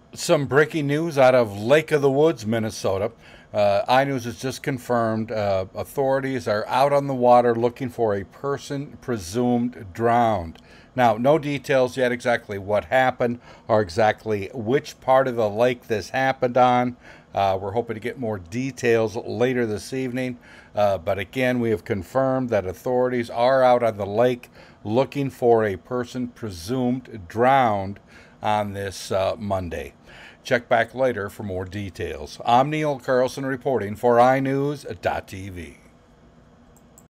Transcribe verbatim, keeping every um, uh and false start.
Some breaking news out of Lake of the Woods, Minnesota. Uh, iNewZ has just confirmed uh, authorities are out on the water looking for a person presumed drowned. Now, no details yet exactly what happened or exactly which part of the lake this happened on. Uh, we're hoping to get more details later this evening. Uh, but again, we have confirmed that authorities are out on the lake looking for a person presumed drowned on this uh, Monday. Check back later for more details. I'm Neil Carlson reporting for i news dot t v.